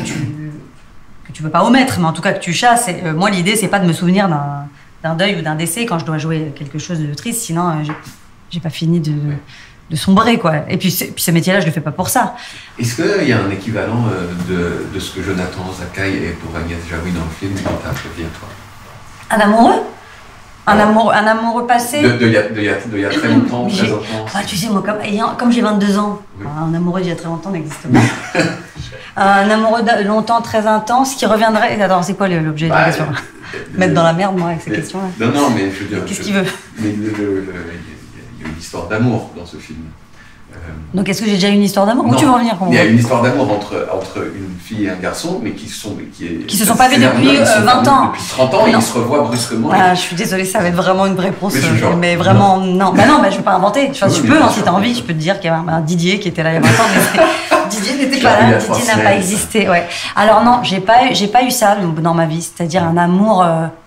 peux pas omettre, mais en tout cas que tu chasses. Et, moi, l'idée, c'est pas de me souvenir d'un deuil ou d'un décès quand je dois jouer quelque chose de triste, sinon j'ai pas fini de sombrer, quoi. Et puis ce métier-là, je le fais pas pour ça. Est-ce qu'il y a un équivalent de ce que Jonathan Zakaï est pour Agnès Jaoui dans le film dans ta vie à toi ? Un amoureux ? Un amoureux passé ? Il y a très longtemps, très longtemps. Ah, tu sais, moi, comme j'ai 22 ans, oui. Un amoureux d'il y a très longtemps n'existe pas. Un amoureux longtemps, très intense, qui reviendrait... Attends, c'est quoi l'objet de la question ? Mettre dans la merde, moi, avec ces questions-là. Non, mais je veux dire... Qu'est-ce qu'il veut ? Mais il y a une histoire d'amour dans ce film. Donc est-ce que j'ai déjà eu une histoire d'amour ? Où tu veux en venir ? Il y a une histoire d'amour entre une fille et un garçon, mais qui se sont pas vus depuis 20 ans. Depuis 30 ans, et ils se revoient brusquement. Ah, je suis désolée, ça va être vraiment une réponse. Mais vraiment, non. Bah non, je vais pas inventer. Enfin, tu peux, si tu as envie, je peux te dire qu'il y avait un Didier qui était là il y a 20 ans, mais Didier n'était pas là, Didier n'a pas existé. Ouais. Alors non, j'ai pas eu ça dans ma vie, c'est-à-dire un amour,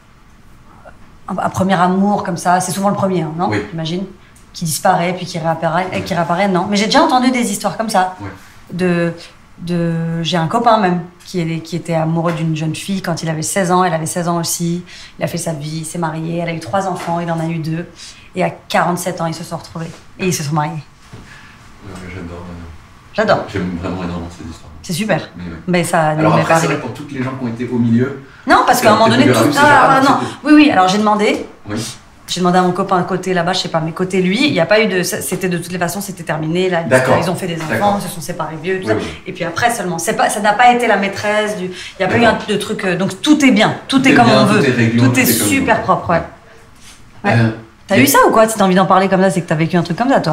un premier amour comme ça. C'est souvent le premier, non ? Oui. J'imagine. Qui disparaît, puis qui réapparaît, non. Mais j'ai déjà entendu des histoires comme ça. Ouais. J'ai un copain même qui était amoureux d'une jeune fille quand il avait 16 ans, elle avait 16 ans aussi. Il a fait sa vie, il s'est marié, elle a eu 3 enfants, il en a eu 2. Et à 47 ans, ils se sont retrouvés. Et ils se sont mariés. Ouais, j'adore. J'aime vraiment énormément ces histoires. C'est super. Mais ça alors après, c'est vrai pour toutes les gens qui ont été au milieu. Non, parce qu'à un moment donné, non. Oui, alors j'ai demandé. Oui. J'ai demandé à mon copain côté là-bas, je sais pas, mais côté lui, il n'y a pas eu de... C'était de toutes les façons, c'était terminé. Là, ils ont fait des enfants, ils se sont séparés vieux, tout ça. Oui. Et puis après seulement, ça n'a pas été la maîtresse du... Il n'y a pas eu de truc... Donc tout est bien, tout est comme on veut. Tout est super propre, ouais. T'as eu ça ou quoi ? Si t'as envie d'en parler comme ça, c'est que t'as vécu un truc comme ça, toi ?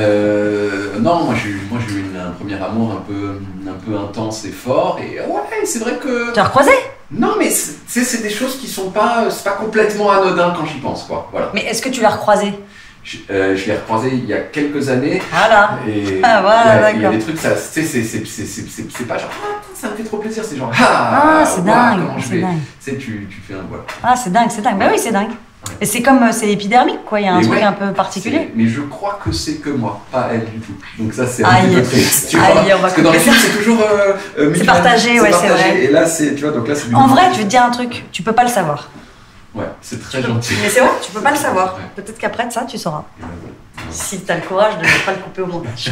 Non, moi j'ai eu un premier amour un peu intense et fort. Et ouais, c'est vrai que... Tu as recroisé ? Non, mais c'est des choses qui sont pas... C'est pas complètement anodin quand j'y pense, quoi. Voilà. Mais est-ce que tu l'as recroisé ? Je l'ai recroisé il y a quelques années. Voilà. Et voilà, il y a des trucs, c'est pas genre ça me fait trop plaisir, c'est genre c'est dingue. comment je vais. Tu sais, tu fais un voilà. Ah, c'est dingue. Bah oui, c'est dingue. Et c'est comme, c'est épidermique, quoi. Il y a un truc un peu particulier. Mais je crois que c'est que moi, pas elle du tout. Donc ça, c'est un Aïe. petit peu triste. Tu Aïe, vois, parce que dans les films, c'est toujours c'est partagé, ouais, c'est vrai. Et là, c'est, tu vois, donc là, c'est. En vrai, je vais te dire un truc. Tu peux pas le savoir. Ouais, c'est très gentil. Mais c'est vrai, tu peux pas le savoir. Ouais. Peut-être qu'après de ça, tu sauras. Si t'as le courage de ne pas le couper au montage.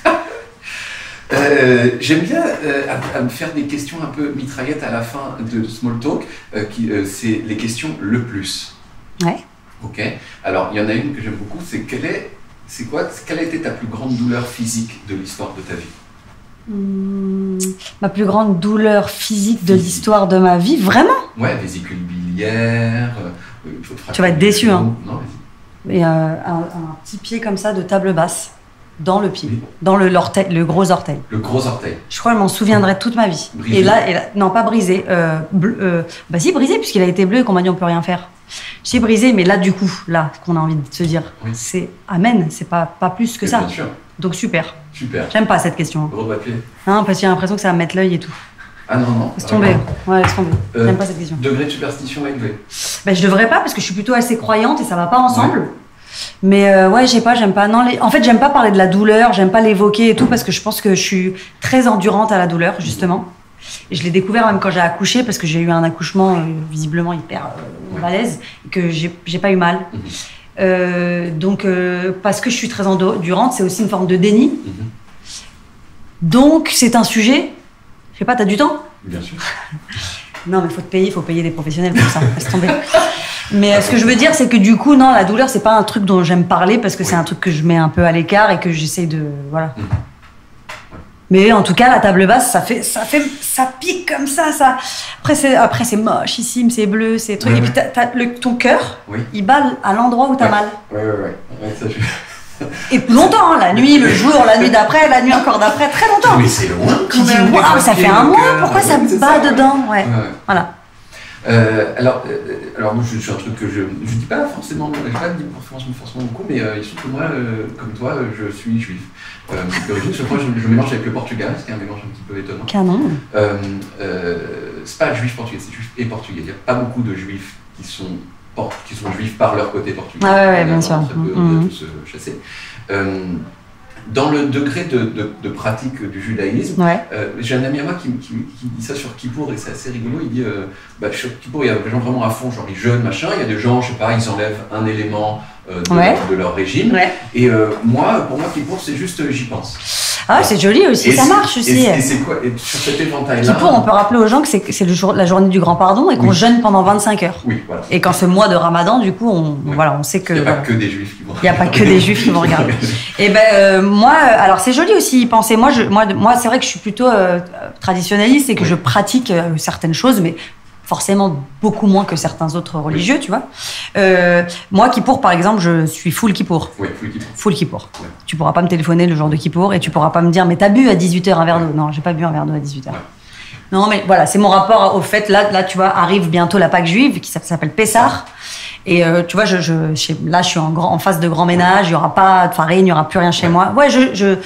J'aime bien à me faire des questions un peu mitraillettes à la fin de Small Talk, c'est les questions le plus. Ouais. Ok. Alors, il y en a une que j'aime beaucoup, c'est quelle a été ta plus grande douleur physique de l'histoire de ta vie? Ma plus grande douleur physique de l'histoire de ma vie, vraiment? Ouais, vésicule biliaire, tu vas être déçu, hein. Non, vas-y. Et un petit pied comme ça de table basse. Dans le pied, dans le gros orteil. Le gros orteil. Je crois que je m'en souviendrai toute ma vie. Brisé. Et là, non, pas brisé. Bah si, brisé, puisqu'il a été bleu et qu'on m'a dit on peut rien faire. Si, brisé, mais là, du coup, là, ce qu'on a envie de se dire, c'est amen, c'est pas plus que ça. Bien sûr. Donc super. Super. J'aime pas cette question. Gros papier. Non, parce que j'ai l'impression que ça va me mettre l'œil et tout. Ah non. Laisse tomber. Ouais, laisse tomber. J'aime pas cette question. Degré de superstition élevé. Ben, je devrais pas, parce que je suis plutôt assez croyante et ça va pas ensemble. Ouais. Mais ouais, j'aime pas. Non, en fait, j'aime pas parler de la douleur, j'aime pas l'évoquer et tout, parce que je pense que je suis très endurante à la douleur, justement. Et je l'ai découvert même quand j'ai accouché, parce que j'ai eu un accouchement visiblement hyper balèze, et que j'ai pas eu mal. Donc, parce que je suis très endurante, c'est aussi une forme de déni. Donc, c'est un sujet. Je sais pas, t'as du temps? Bien sûr. Non, mais il faut payer des professionnels pour ça. Laisse tomber. Mais ce que je veux dire, c'est que du coup, non, la douleur, c'est pas un truc dont j'aime parler parce que c'est un truc que je mets un peu à l'écart et que j'essaie de, voilà. Mais en tout cas, la table basse, ça pique comme ça. Après, c'est moche ici, c'est bleu, c'est truc. Et puis ton cœur, il bat à l'endroit où t'as mal. Ouais, ça, Et longtemps, hein, la nuit, le jour, la nuit d'après, la nuit encore d'après, très longtemps. Mais c'est loin quand tu dis, même. Waouh, ça fait un mois, pourquoi ça bat dedans? Ouais. Voilà. Alors moi, je suis un truc que je dis pas forcément, je pas dit forcément beaucoup, mais il se trouve que moi, comme toi, je suis juif. D'origine, je mélange avec le portugais, ce qui est un mélange un petit peu étonnant. Canon. C'est pas juif portugais, c'est juif et portugais. Il n'y a pas beaucoup de juifs qui sont juifs par leur côté portugais. Ah ouais, bien sûr. On peut tous chasser. Dans le degré de pratique du judaïsme, j'ai un ami à moi qui dit ça sur Kippour et c'est assez rigolo. Il dit sur Kippour, il y a des gens vraiment à fond, genre ils jeûnent, machin. Il y a des gens, je sais pas, ils enlèvent un élément de leur régime. Et pour moi, Kippour, c'est juste j'y pense. Ah, c'est joli aussi, ça marche aussi. Et c'est quoi? Et sur cet éventail-là. Kippour, on peut rappeler aux gens que c'est la journée du grand pardon et qu'on jeûne pendant 25 heures. Oui, voilà. Et quand ce mois de Ramadan, du coup, on sait que. Il n'y a pas que des juifs qui vont. Il n'y a pas que des juifs qui vont regarder. Et moi, alors c'est joli aussi y penser. Moi, c'est vrai que je suis plutôt traditionnaliste et que je pratique certaines choses, mais forcément beaucoup moins que certains autres religieux, tu vois. Moi, Kippour, par exemple, je suis full Kippour. Oui, full Kippour. Full Kippour. Ouais. Tu pourras pas me téléphoner le jour de Kippour et tu pourras pas me dire, mais t'as bu à 18h un verre d'eau. Non, j'ai pas bu un verre d'eau à 18h. Non, mais voilà, c'est mon rapport au fait. Là, tu vois, arrive bientôt la Pâque juive qui s'appelle Pessah. Et tu vois, là, je suis en phase de grand ménage. Il y aura pas de farine, il n'y aura plus rien chez moi. Ouais,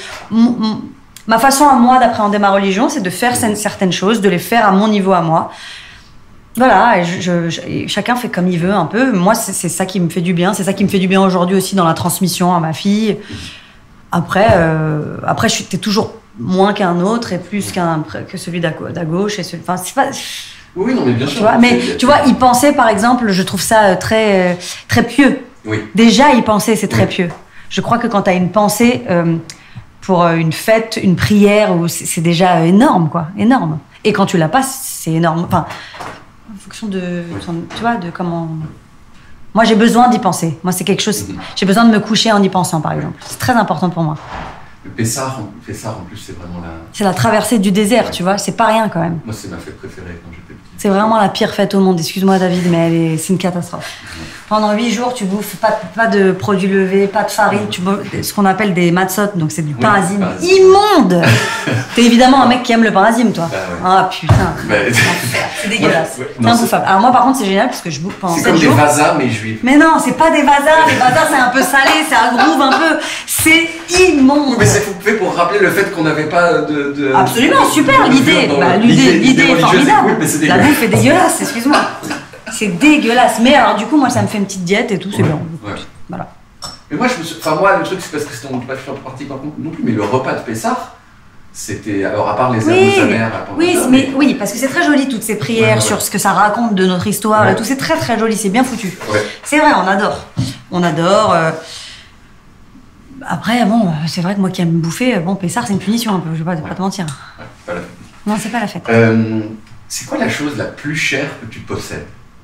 ma façon à moi d'appréhender ma religion, c'est de faire certaines choses, de les faire à mon niveau à moi. Voilà, et chacun fait comme il veut un peu. Moi, c'est ça qui me fait du bien. C'est ça qui me fait du bien aujourd'hui aussi dans la transmission à ma fille. Après, t'es toujours moins qu'un autre et plus que celui d'à gauche. Enfin, c'est pas... Oui, non, mais bien sûr. Tu vois, mais tu vois, y penser, par exemple, je trouve ça très, très pieux. Oui. Déjà, y penser, c'est très pieux. Je crois que quand tu as une pensée pour une fête, une prière, c'est déjà énorme, quoi. Énorme. Et quand tu l'as pas, c'est énorme. Enfin, en fonction tu vois, de comment... Moi, j'ai besoin d'y penser. Moi, c'est quelque chose... J'ai besoin de me coucher en y pensant, par exemple. C'est très important pour moi. Le Pessah, en plus, c'est vraiment la... C'est la traversée du désert, tu vois. C'est pas rien, quand même. Moi, c'est ma fête préférée quand j'étais petit. C'est vraiment la pire fête au monde. Excuse-moi, David, mais c'est une catastrophe. Pendant 8 jours, tu bouffes pas de produits levés, pas de farine. Tu bouffes ce qu'on appelle des matzot, donc c'est du pain azim immonde. T'es évidemment un mec qui aime le pain azim, toi. Ah putain, c'est dégueulasse. C'est imbouffable. Alors moi, par contre, c'est génial parce que je bouffe pendant 7 jours. C'est comme des vasas, mais juifs. Mais non, c'est pas des vasas. Les vasas, c'est un peu salé, c'est un groove un peu. C'est immonde. Mais c'est fait pour rappeler le fait qu'on n'avait pas de... Absolument, super, l'idée. L'idée est formidable. La bouffe est dégueulasse, excuse-moi. C'est dégueulasse. Mais alors, du coup, moi, ça me fait une petite diète et tout, c'est bien. Ouais. Voilà. Mais moi, moi, le truc, c'est parce que c'était pas partie non plus, mais le repas de Pessah, c'était. Alors, à part les herbes amères, oui, parce que c'est très joli, toutes ces prières sur ce que ça raconte de notre histoire et tout. C'est très, très joli, c'est bien foutu. Ouais. C'est vrai, on adore. On adore. Après, bon, c'est vrai que moi qui aime bouffer, Pessah, c'est une punition un peu, je vais pas te mentir. Ouais, c'est pas la fête. Non, c'est pas la fête. C'est quoi la chose la plus chère que tu possèdes?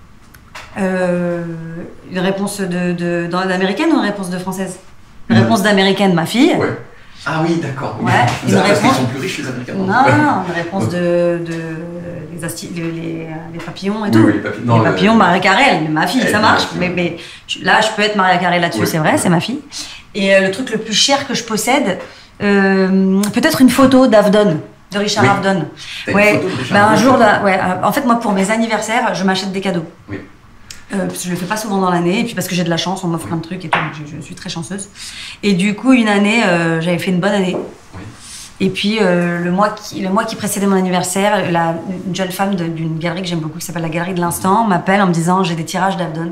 Une réponse d'américaine ou une réponse de française? Une réponse d'américaine, ma fille. Ouais. Ah oui, d'accord. Ouais, parce qu'ils sont plus riches, les Américains. Non, une réponse les papillons et tout. Oui, les papillons. Les papillons, Maria Carrel, ma fille, ça marche. Mais là, je peux être Maria Carrel là-dessus, c'est vrai, c'est ma fille. Et le truc le plus cher que je possède, peut-être une photo d'Avdon. De Richard Avedon. Ouais. Un jour, en fait, moi, pour mes anniversaires, je m'achète des cadeaux. Oui. Parce que je le fais pas souvent dans l'année, et puis parce que j'ai de la chance, on m'offre plein de trucs et tout, donc je suis très chanceuse. Et du coup, une année, j'avais fait une bonne année. Oui. Et puis, le mois qui précédait mon anniversaire, une jeune femme d'une galerie que j'aime beaucoup, qui s'appelle la Galerie de l'Instant, m'appelle en me disant j'ai des tirages d'Avedon.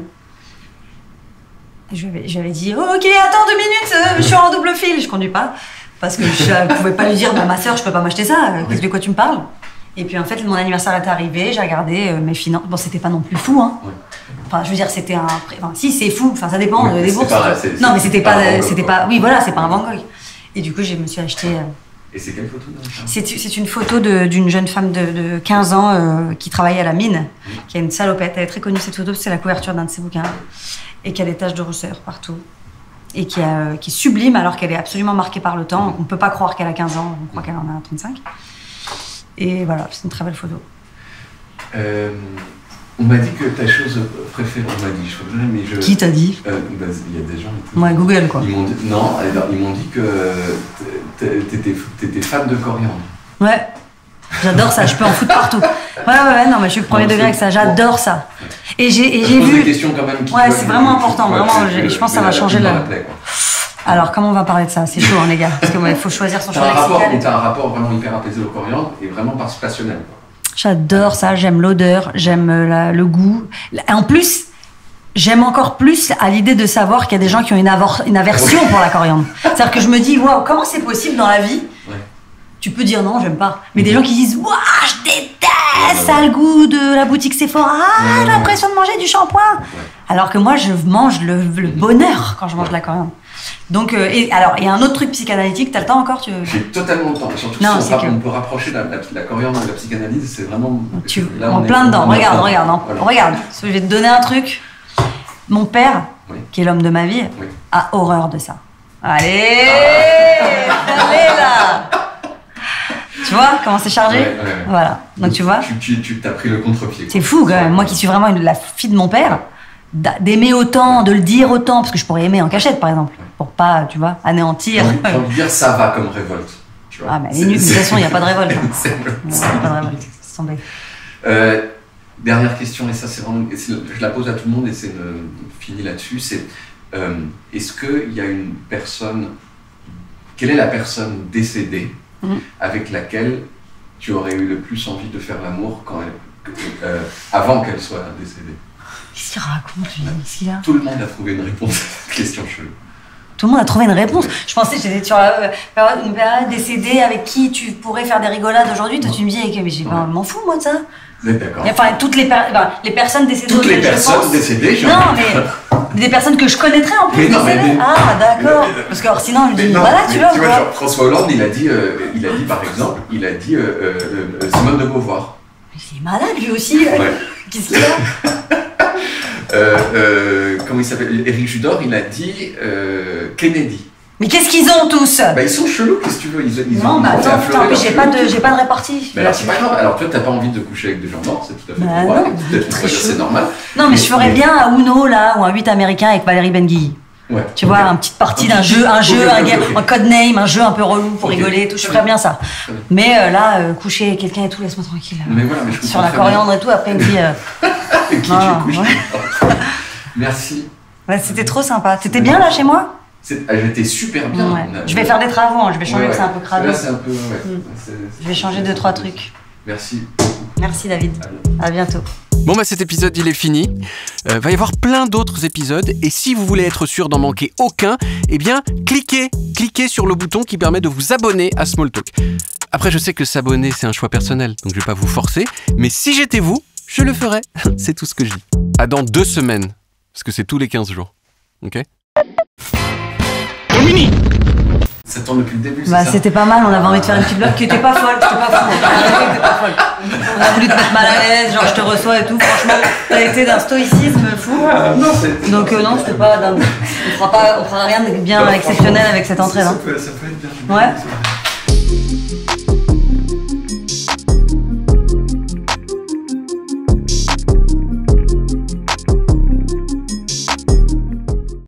J'avais dit ok, attends 2 minutes, je suis en double fil, je conduis pas. Parce que je ne pouvais pas lui dire, ma soeur, je peux pas m'acheter ça, de quoi tu me parles? Et puis en fait, mon anniversaire était arrivé, j'ai regardé mes finances. Bon, c'était pas non plus fou, hein. Ouais. Enfin, je veux dire, c'était un. Enfin, si, c'est fou, enfin, ça dépend des bourses. Non, mais c'était pas. Oui, voilà, c'est pas un Van Gogh. Et du coup, je me suis acheté. Et c'est quelle photo? C'est une photo d'une jeune femme de 15 ans qui travaillait à la mine, qui a une salopette. Elle est très connue, cette photo, c'est la couverture d'un de ses bouquins, et qui a des taches de rousseur partout. Et qui est sublime alors qu'elle est absolument marquée par le temps. On ne peut pas croire qu'elle a 15 ans, on croit qu'elle en a 35. Et voilà, c'est une très belle photo. On m'a dit que ta chose préférée, on m'a dit, je crois mais je... Qui t'a dit? Il y a des gens... Ouais, Google, quoi. Ils m'ont dit que t'étais fan de coriandre. Ouais. J'adore ça, je peux en foutre partout. Ouais, non, mais je suis premier degré avec ça, j'adore ça. Et j'ai vu... des questions quand même. Ouais, c'est vraiment important, vraiment, je pense que ça va changer la... Alors, comment on va parler de ça? C'est chaud, hein, les gars, parce qu'il faut choisir son choix lexical. T'as un rapport vraiment hyper apaisé au coriandre et vraiment passionnel. J'adore ça, j'aime l'odeur, j'aime le goût. En plus, j'aime encore plus à l'idée de savoir qu'il y a des gens qui ont une aversion pour la coriandre. C'est-à-dire que je me dis, waouh, comment c'est possible dans la vie? Tu peux dire non, j'aime pas. Mais des gens qui disent, waouh, je déteste, ça a le goût de la boutique Sephora, j'ai l'impression de manger du shampoing. Alors que moi, je mange le bonheur quand je mange de la coriandre. Donc, et un autre truc psychanalytique, t'as le temps encore? J'ai totalement le temps. Surtout si on peut rapprocher la coriandre de la psychanalyse, c'est vraiment... On est plein dedans, regarde. Je vais te donner un truc. Mon père, qui est l'homme de ma vie, a horreur de ça. Allez là. Tu vois comment c'est chargé? Voilà. Donc tu vois. Tu t'as pris le contre-pied. C'est fou quand même. Moi qui suis vraiment la fille de mon père, d'aimer autant, de le dire autant, parce que je pourrais aimer en cachette par exemple, pour pas, tu vois, anéantir. J'ai envie de dire ça va comme révolte. Tu vois. Ah mais de toute façon, il n'y a pas de révolte. Il n'y a pas de révolte. C'est tombé. Dernière question, et ça c'est vraiment, je la pose à tout le monde et c'est fini là-dessus, c'est est-ce qu'il y a une personne, quelle est la personne décédée avec laquelle tu aurais eu le plus envie de faire l'amour avant qu'elle soit décédée? Qu'est-ce qu'il raconte, lui? Qu'est-ce qu'il a? Tout le monde a trouvé une réponse à cette question chelou. Tout le monde a trouvé une réponse. Je pensais que j'étais sur une période décédée avec qui tu pourrais faire des rigolades aujourd'hui. Toi, tu me dis, mais je m'en fous, moi, de ça. D'accord. Enfin, toutes les personnes décédées. Toutes les personnes décédées, non, mais des personnes que je connaîtrais en plus. Ah, d'accord. Parce que sinon, je me dis, voilà, tu vois. Tu vois, genre, François Hollande, il a dit par exemple, Simone de Beauvoir. Mais c'est malade, lui aussi. Qu'est-ce qu'il a? Comment il s'appelle? Éric Judor, il a dit Kennedy. Mais qu'est-ce qu'ils ont tous? Ils sont chelous, qu'est-ce que tu veux? Non, mais attends, j'ai pas de répartie. Mais alors c'est pas grave, alors toi t'as pas envie de coucher avec des gens morts, c'est tout à fait normal, peut-être c'est normal. Non, mais je ferais bien un Uno là, ou un 8 américain avec Valérie Benguigui. Ouais, tu vois, une petite partie d'un jeu, un codename, un jeu un peu relou pour rigoler et tout, je ferais bien ça. Mais là, coucher avec quelqu'un et tout, laisse-moi tranquille. Mais voilà, mais je sur la coriandre et tout, après il me dit... Avec qui tu couches? Merci. C'était trop sympa. T'étais bien là chez moi? J'étais super bien. Je vais faire des travaux, je vais changer, que c'est un peu crado. Là, c'est un peu... Je vais changer 2-3 trucs. Merci. Merci David. À bientôt. Bon cet épisode il est fini. Va y avoir plein d'autres épisodes et si vous voulez être sûr d'en manquer aucun, eh bien cliquez sur le bouton qui permet de vous abonner à Smalltalk. Après je sais que s'abonner c'est un choix personnel, donc je vais pas vous forcer, mais si j'étais vous, je le ferais. C'est tout ce que je dis. À dans 2 semaines, parce que c'est tous les 15 jours. Ok ? Dominique! Ça tourne depuis le début, c'est ça? C'était pas mal, on avait envie de faire une petite blague qui était pas folle, On a voulu te mettre mal à l'aise, genre je te reçois et tout, franchement, t'as été d'un stoïcisme fou. Donc non, c'était pas dingue. On fera rien de bien exceptionnel avec cette entrée, ça peut être bien. Ouais.